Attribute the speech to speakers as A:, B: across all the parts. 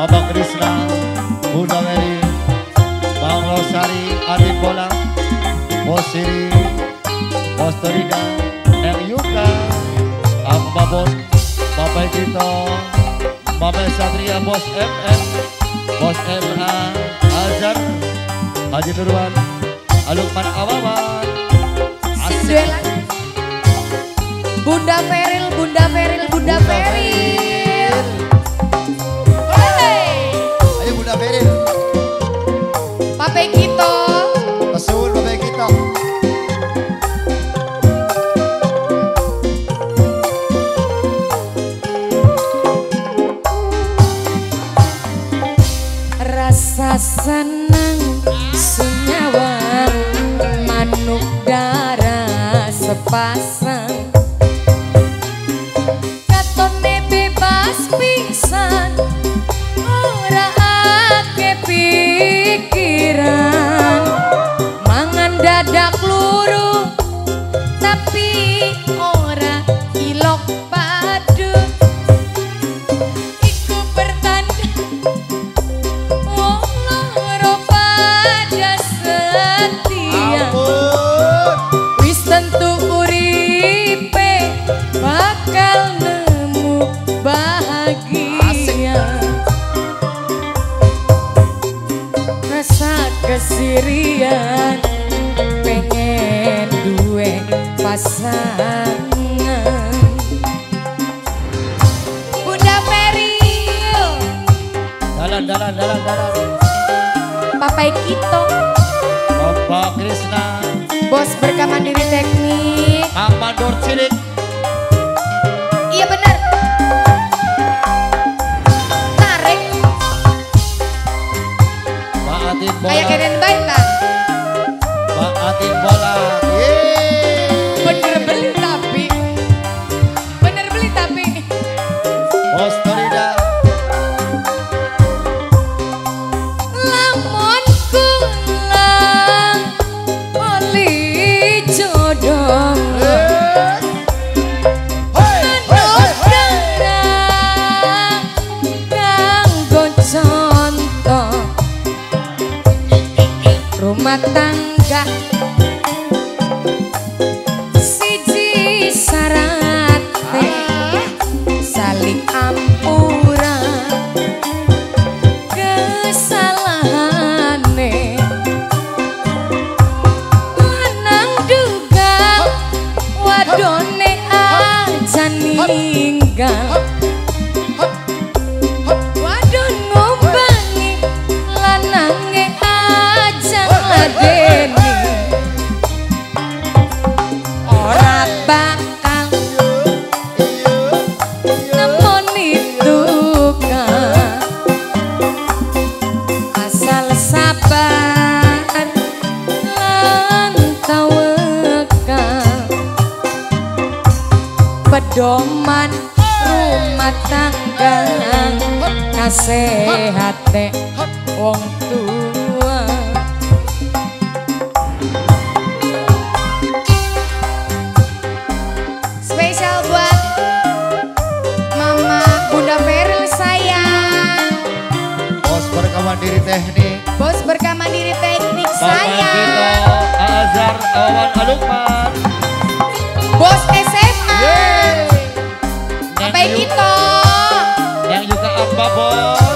A: Bapak Krisna, Bunda Mary, Bang Rosari, Adik Bola, Bos Siri, Bos Torida, Neng Yuka, Ang Babon, Bapak Kito, Mama Satria, Bos MM, Bos MA, Azhar, Haji Nurwan, Alukman Awawan, Asik.
B: Bunda Feril, Bunda Feril, Bunda Feril.
A: Ayo Bunda Feril.
B: Pape Kito.
A: Pesul Pape Kito.
B: Rasa senang sunyawang manuk darah sepasang. Katone bebas pisan ora ake pikiran. Mangan dadak luru tapi ora ilok padu. Iku pertanda loro pada setia. Wis tentu uripe bakal nemu bahagia. Rasa kesirian pengen duwe pasangan. Bunda Feril,
A: Dalan.
B: Papai Kito,
A: Bapak Krisna,
B: Bos Berkah Mandiri Teknik.
A: Mang Mandor Cilik,
B: Iya benar. Tarik
A: Pak Atin Bola,
B: kayak keren baik kan?
A: Pak Atin Bola.
B: Bener beli tapi. Bener beli tapi.
A: Bos Torida,
B: Lamun kula oli jodoh. Rumah tangga siji syarat saling ampura kesalahane. Lanang duga wadone aja ninggal. Wadon ngombangi lanange aja ngladeni. Ora bakal nemoni tukang asal sabar lan tawakal. Pedoman rumah tangga nasehate wong tua. Spesial buat Mama Bunda Feril sayang.
A: Bos Berkah Mandiri Teknik,
B: Bos Berkah Mandiri Teknik
A: Bapak Kito,
B: sayang.
A: Azhar, Awan Alukman,
B: Bos SMA. Papai Kito.
A: yang juga Ang Babon,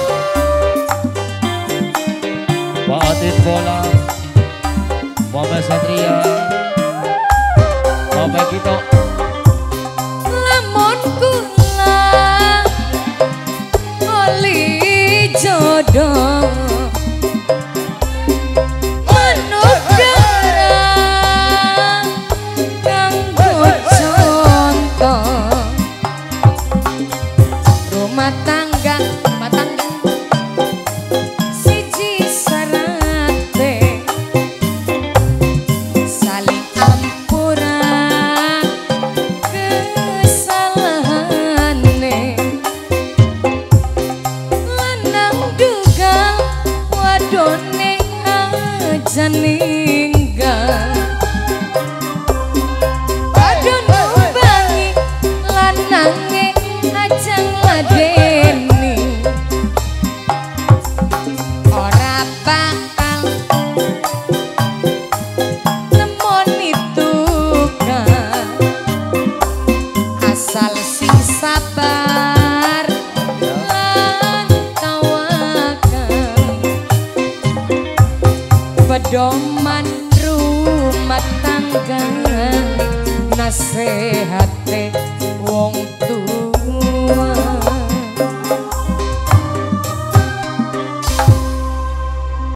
A: Pak Atin Bola, Mama Satria, Bapak Kito,
B: Lamun kula oli jodoh manuk darah pedoman rumah tangga nasehate wong